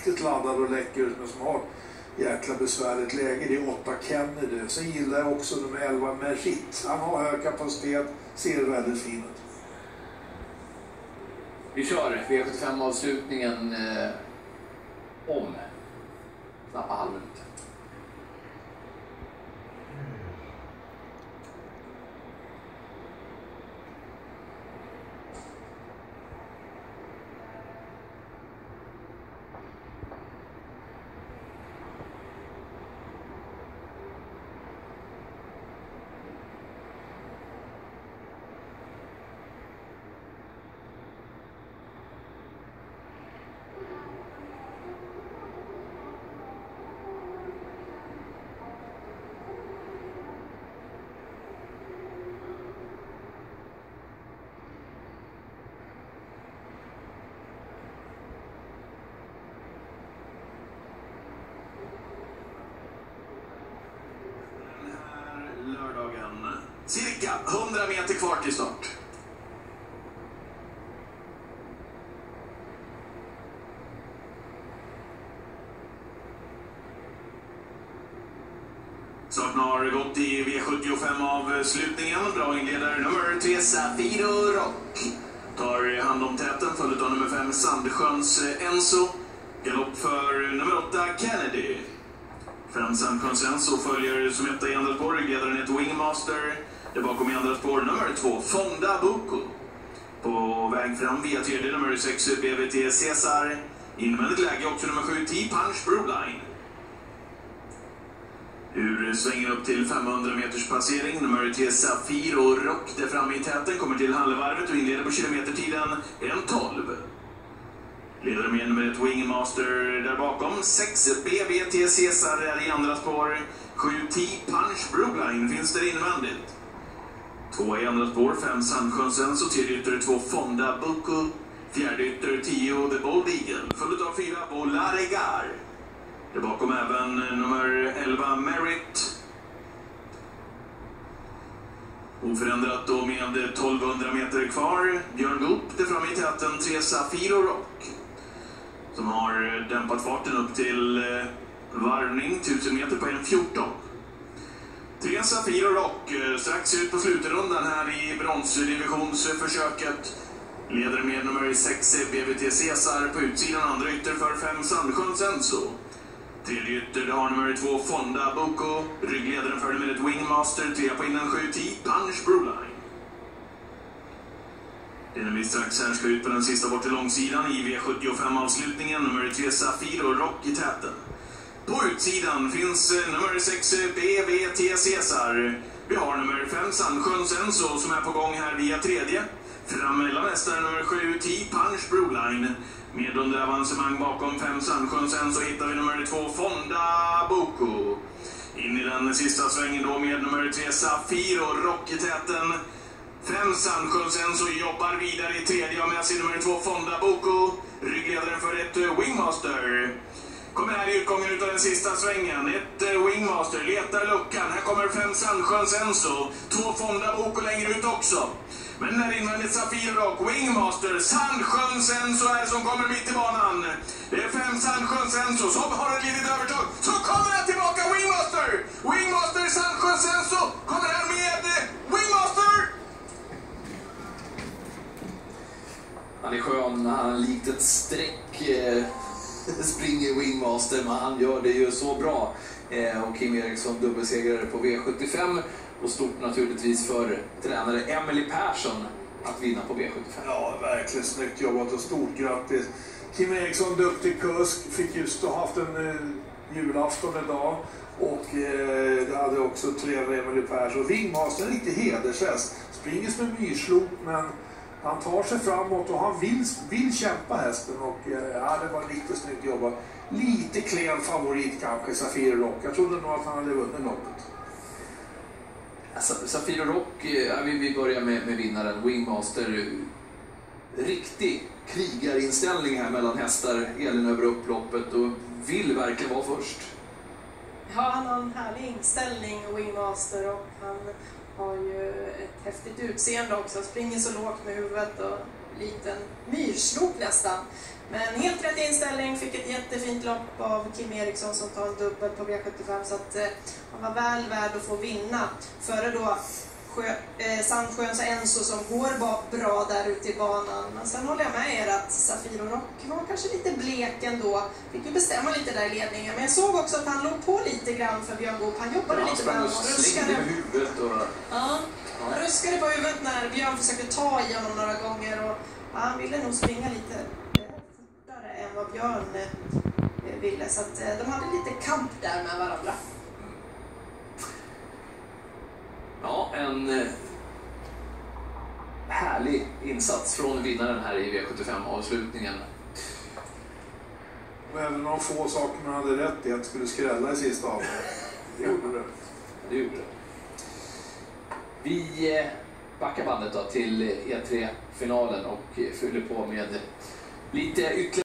riktigt laddad och läcker ut, men som har jäkla besvärligt läge. Det är 8 Kennedy. Sen gillar jag också nummer 11 Merit. Han har hög kapacitet, ser väldigt fin ut. Vi kör V75-avslutningen om knappt halv minut. Cirka 100 meter kvar till start. Starten har gått i V75 av slutningen. Bra inledare nummer 3 Safiro Rock tar hand om täten, följt av nummer 5 Sandsjöns Enzo. Galopp för nummer 8 Kennedy. 5 Sandsjöns Enzo följer som etta i andra spår. Ryggledaren heter Wingmaster. Där bakom i andra spår nummer 2 Fonda Bucco. På väg fram via tredje nummer 6 BVT Cesar. Invändigt läge också nummer 7 T-Punch Broline. Ur svängen upp till 500 meters passering. Nummer 3 Safiro Rock där framme i täten kommer till halvvarvet och inleder på kilometertiden 1:12. Leder med nummer 1 Wingmaster där bakom. 6 BVT Cesar är i andra spår. 7 T-Punch Broline finns där invändigt. 2 i andra spår, 5 Sandsjöns Enzo, tredje ytter 2 Fonda Bucco, fjärde ytter 10 The Bold Eagle, följt av 4 Bolaregar. Det bakom även nummer 11 Merit. Oförändrat då med 1200 meter kvar. Björn Goop där framme i täten 3 Safiro Rock. Som har dämpat farten upp till varvning 1000 meter på 1:14. 3 Safiro Rock strax ut på slutrundan här i bronsdivisionsförsöket. Leder med nummer 6 BVT Cesar på utsidan, andra ytter för 5 Sandsjöns Enzo. Tredje ytter har nummer 2 Fonda Bucco. Ryggledaren följer med ett Wingmaster, 3 på innan 7 T-Punch Broline. Innan vi strax här ska ut på den sista bort till långsidan i V75-avslutningen. Nummer 3 Safiro Rock i täten. På utsidan finns nummer 6 BVT Cesar. Vi har nummer 5 Sandsjöns Enzo som är på gång här via tredje. Framellan mästare nummer 7 T-Punch Broline. Med under avancemang bakom 5 Sandsjöns Enzo hittar vi nummer 2 Fonda Bucco. In i den sista svängen då med nummer 3 Safiro Rock i täten. 5 Sandsjöns Enzo jobbar vidare i tredje och med sig nummer 2 Fonda Bucco. Ryggledaren för ett Wingmaster. Kommer här i utgången utav den sista svängen. Ett Wingmaster letar luckan. Här kommer 5 Sandsjöns Enzo. 2 Fonda Bucco längre ut också. Men när invändigt Safiro Rock, Wingmaster, Sandsjöns Enzo är som kommer mitt i banan. Det är 5 Sandsjöns Enzo som har ett litet övertag. Så kommer han tillbaka, Wingmaster! Wingmaster, Sandsjöns Enzo kommer här med Wingmaster! Han är skön, han likt ett streck springer Wingmaster, men han gör det ju så bra. Och Kim Eriksson dubbelsegrare på V75. Och stort naturligtvis för tränare Emily Persson att vinna på V75. Ja, verkligen snyggt jobbat och stort grattis. Kim Eriksson, duktig kusk, fick just ha haft en julafton idag. Och det hade också tränare Emily Persson. Wingmaster är lite hedersväst. Springer som en myrslop, men han tar sig framåt och han vill kämpa hästen. Och ja, det var riktigt snyggt jobbat. Lite klen favorit kanske, Safiro Rock. Jag trodde nog att han hade vunnit loppet. Safiro Rock, vi börjar med vinnaren Wingmaster. Riktig krigarinställning här mellan hästar, Elin över upploppet, och vill verkligen vara först. Ja, han har en härlig inställning, Wingmaster, och han har ju ett häftigt utseende också. Springer så lågt med huvudet och liten myrslok nästan. Men helt rätt inställning, fick ett jättefint lopp av Kim Eriksson som tar en dubbel på V75, så att han var väl värd att få vinna. Före då Sandsjöns Enzo som går bra där ute i banan. Men sen håller jag med er att Safir och Rock var kanske lite blek ändå. Fick ju bestämma lite där i ledningen. Men jag såg också att han låg på lite grann för Björn Goop. Han jobbade lite med honom och ruskade. Ja, han ruskade på huvudet när Björn försökte ta i honom några gånger. Och han ville nog springa lite fortare än vad Björn ville. Så att de hade lite kamp där med varandra. Ja, en härlig insats från vinnaren här i V75-avslutningen. Och även de få saker man hade rätt i att skulle skrälla i sista av. Det gjorde det. Vi backar bandet då till E3-finalen och fyller på med lite ytterligare